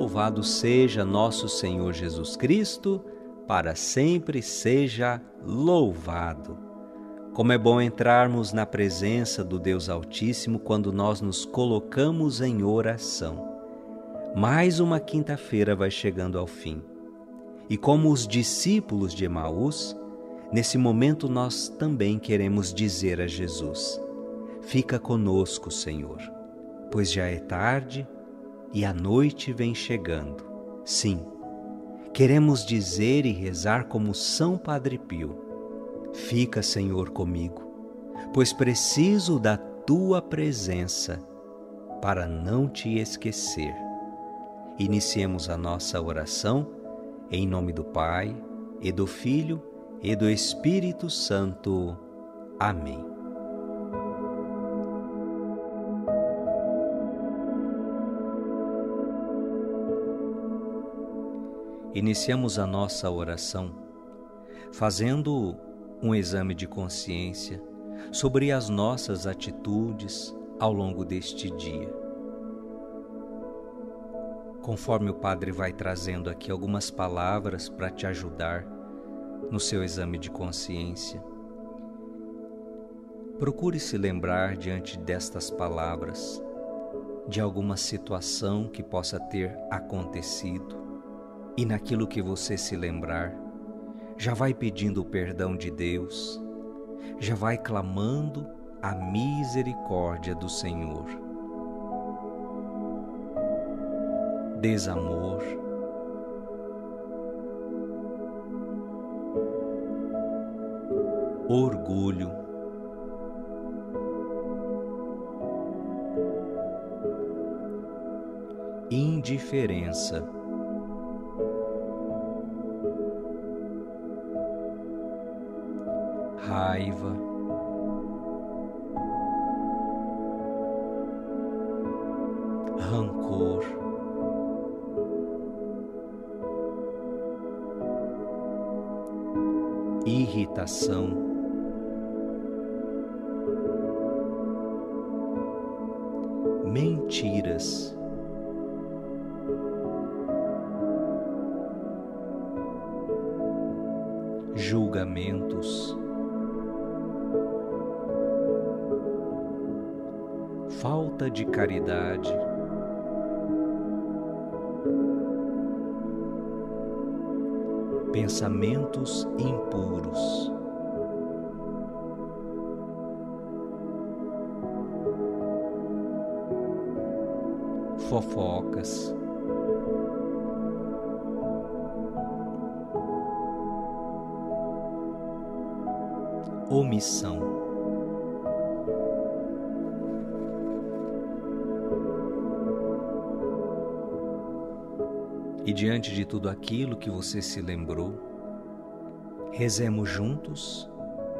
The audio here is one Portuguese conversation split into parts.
Louvado seja nosso Senhor Jesus Cristo, para sempre seja louvado. Como é bom entrarmos na presença do Deus Altíssimo quando nós nos colocamos em oração. Mais uma quinta-feira vai chegando ao fim. E como os discípulos de Emaús, nesse momento nós também queremos dizer a Jesus: fica conosco, Senhor, pois já é tarde e a noite vem chegando. Sim, queremos dizer e rezar como São Padre Pio: fica, Senhor, comigo, pois preciso da Tua presença para não te esquecer. Iniciemos a nossa oração em nome do Pai, e do Filho, e do Espírito Santo. Amém. Iniciamos a nossa oração fazendo um exame de consciência sobre as nossas atitudes ao longo deste dia. Conforme o Padre vai trazendo aqui algumas palavras para te ajudar no seu exame de consciência, procure se lembrar diante destas palavras de alguma situação que possa ter acontecido. E naquilo que você se lembrar, já vai pedindo o perdão de Deus, já vai clamando a misericórdia do Senhor. Desamor, orgulho, indiferença, raiva, rancor, irritação, mentiras, julgamentos, falta de caridade, pensamentos impuros, fofocas, omissão. E diante de tudo aquilo que você se lembrou, rezemos juntos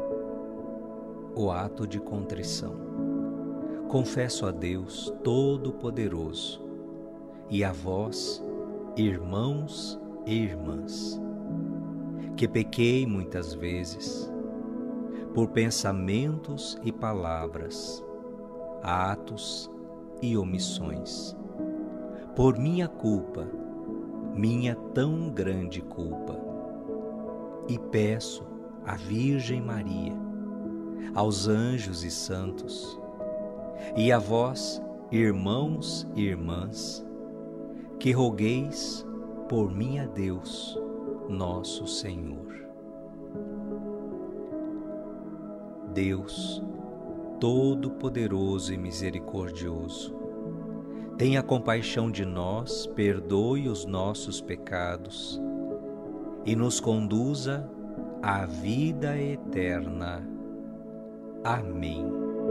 o ato de contrição. Confesso a Deus Todo-Poderoso e a vós, irmãos e irmãs, que pequei muitas vezes por pensamentos e palavras, atos e omissões, por minha culpa, minha tão grande culpa, e peço à Virgem Maria, aos anjos e santos, e a vós, irmãos e irmãs, que rogueis por mim a Deus, nosso Senhor. Deus, Todo-Poderoso e Misericordioso, tenha compaixão de nós, perdoe os nossos pecados e nos conduza à vida eterna. Amém.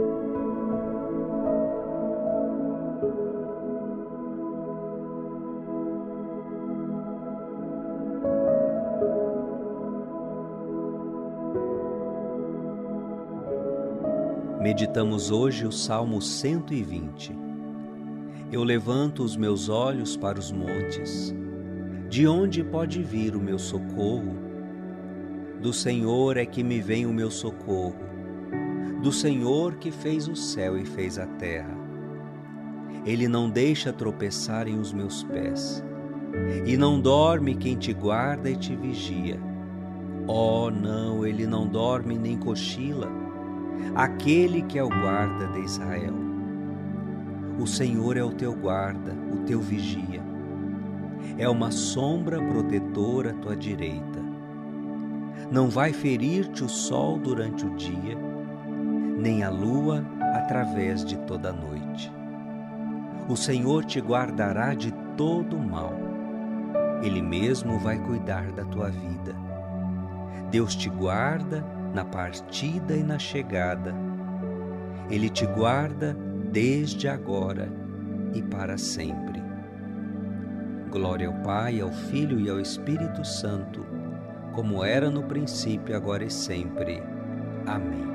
Meditamos hoje o Salmo 120. Eu levanto os meus olhos para os montes. De onde pode vir o meu socorro? Do Senhor é que me vem o meu socorro, do Senhor que fez o céu e fez a terra. Ele não deixa tropeçarem os meus pés, E não dorme quem te guarda e te vigia. Oh, não, ele não dorme nem cochila, aquele que é o guarda de Israel. O Senhor é o teu guarda, o teu vigia. É uma sombra protetora à tua direita. Não vai ferir-te o sol durante o dia, nem a lua através de toda a noite. O Senhor te guardará de todo o mal. Ele mesmo vai cuidar da tua vida. Deus te guarda na partida e na chegada. Ele te guarda desde agora e para sempre. Glória ao Pai, ao Filho e ao Espírito Santo, como era no princípio, agora e sempre. Amém.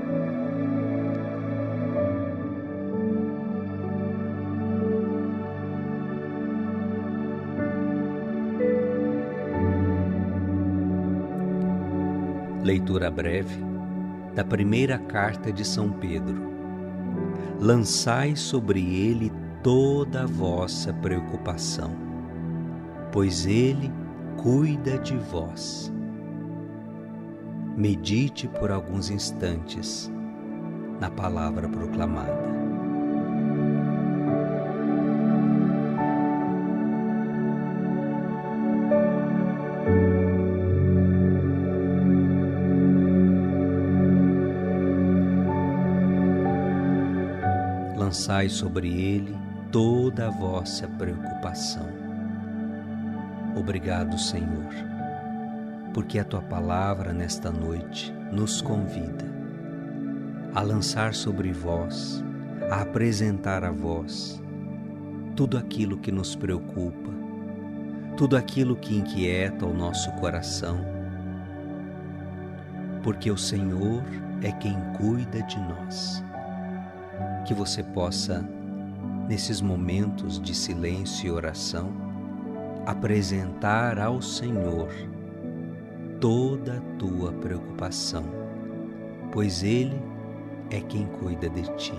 Leitura breve da primeira carta de São Pedro. Lançai sobre ele toda a vossa preocupação, pois ele cuida de vós. Medite por alguns instantes na palavra proclamada. Lançai sobre ele toda a vossa preocupação. Obrigado, Senhor, porque a tua palavra nesta noite nos convida a lançar sobre vós, a apresentar a vós tudo aquilo que nos preocupa, tudo aquilo que inquieta o nosso coração, porque o Senhor é quem cuida de nós. Que você possa, nesses momentos de silêncio e oração, apresentar ao Senhor toda a tua preocupação, pois Ele é quem cuida de ti.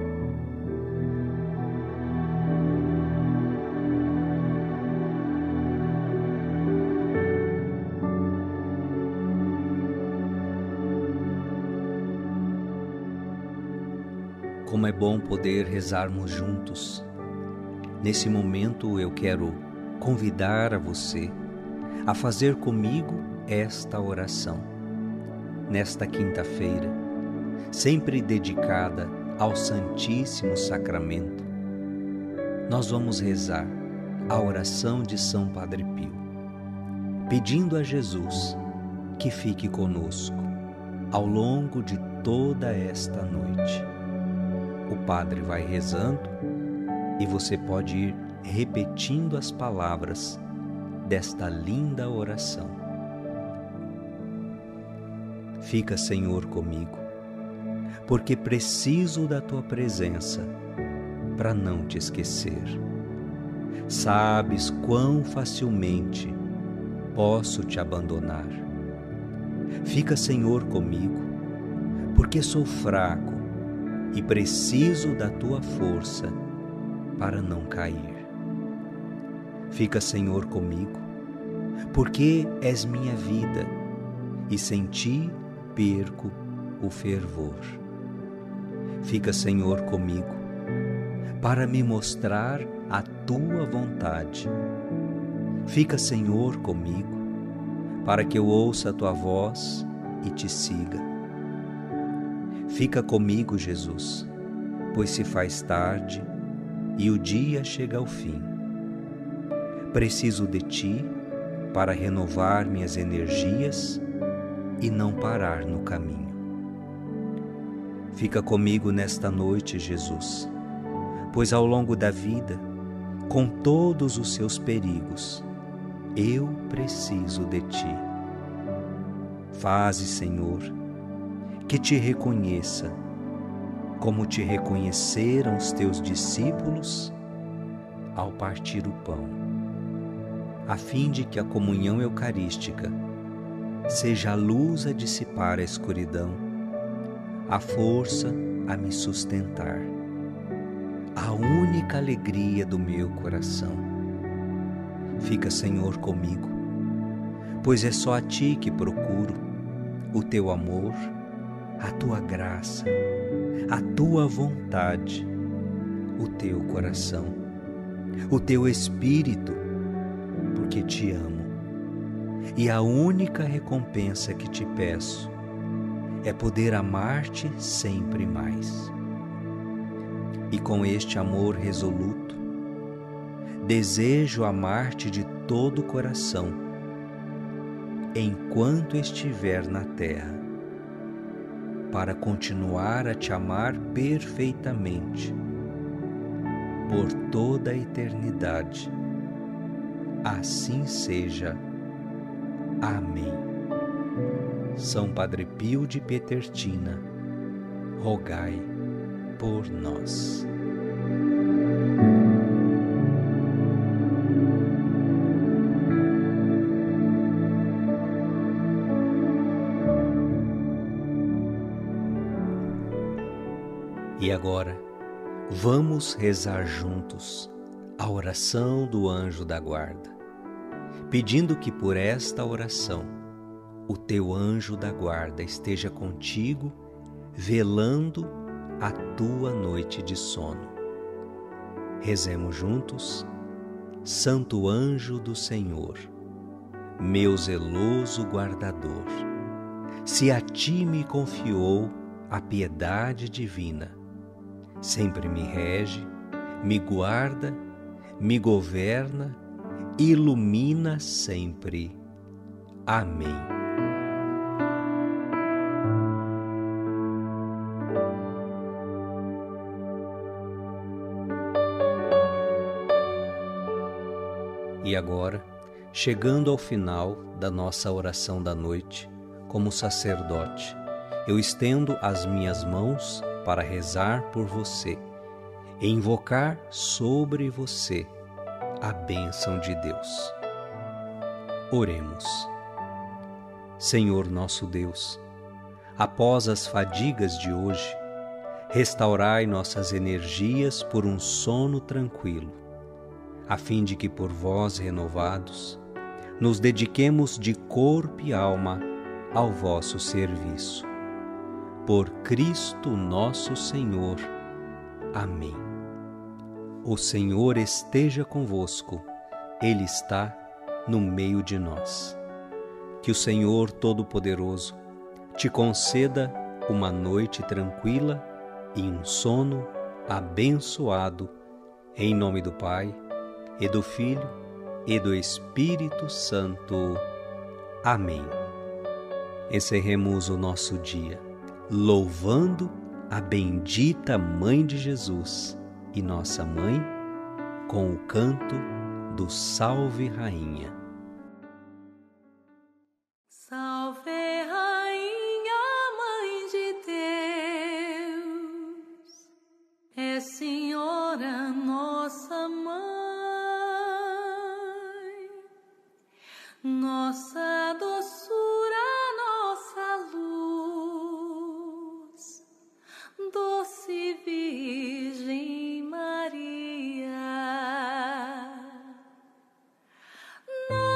Como é bom poder rezarmos juntos. Nesse momento eu quero convidar a você a fazer comigo esta oração. Nesta quinta-feira, sempre dedicada ao Santíssimo Sacramento, nós vamos rezar a oração de São Padre Pio, pedindo a Jesus que fique conosco ao longo de toda esta noite. O Padre vai rezando e você pode ir repetindo as palavras desta linda oração. Fica, Senhor, comigo, porque preciso da tua presença para não te esquecer. Sabes quão facilmente posso te abandonar. Fica, Senhor, comigo, porque sou fraco e preciso da tua força para não cair. Fica, Senhor, comigo, porque és minha vida e sem ti perco o fervor. Fica, Senhor, comigo, para me mostrar a tua vontade. Fica, Senhor, comigo, para que eu ouça a tua voz e te siga. Fica comigo, Jesus, pois se faz tarde e o dia chega ao fim. Preciso de ti para renovar minhas energias e não parar no caminho. Fica comigo nesta noite, Jesus, pois ao longo da vida, com todos os seus perigos, eu preciso de ti. Faze, Senhor, que te reconheça, como te reconheceram os teus discípulos ao partir o pão, a fim de que a comunhão eucarística seja a luz a dissipar a escuridão, a força a me sustentar, a única alegria do meu coração. Fica, Senhor, comigo, pois é só a Ti que procuro o Teu amor, a Tua graça, a Tua vontade, o Teu coração, o Teu Espírito, porque Te amo. E a única recompensa que Te peço é poder amar-Te sempre mais. E com este amor resoluto, desejo amar-Te de todo o coração, enquanto estiver na terra, para continuar a Te amar perfeitamente, por toda a eternidade. Assim seja. Amém. São Padre Pio de Pietrelcina, rogai por nós. E agora, vamos rezar juntos a oração do anjo da guarda, pedindo que por esta oração o teu anjo da guarda esteja contigo, velando a tua noite de sono. Rezemos juntos. Santo anjo do Senhor, meu zeloso guardador, se a ti me confiou a piedade divina, sempre me rege, me guarda, me governa, ilumina sempre. Amém. E agora, chegando ao final da nossa oração da noite, como sacerdote, eu estendo as minhas mãos para rezar por você e invocar sobre você a bênção de Deus. Oremos. Senhor nosso Deus, após as fadigas de hoje, restaurai nossas energias por um sono tranquilo, a fim de que por vós renovados, nos dediquemos de corpo e alma ao vosso serviço. Por Cristo nosso Senhor. Amém. O Senhor esteja convosco, Ele está no meio de nós. Que o Senhor Todo-Poderoso te conceda uma noite tranquila e um sono abençoado, em nome do Pai, e do Filho, e do Espírito Santo. Amém. Encerremos o nosso dia louvando a bendita Mãe de Jesus e nossa Mãe com o canto do Salve Rainha. Salve Rainha, Mãe de Deus, é Senhora nossa Mãe, nossa doçura, nossa luz, doce Virgem Maria.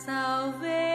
salve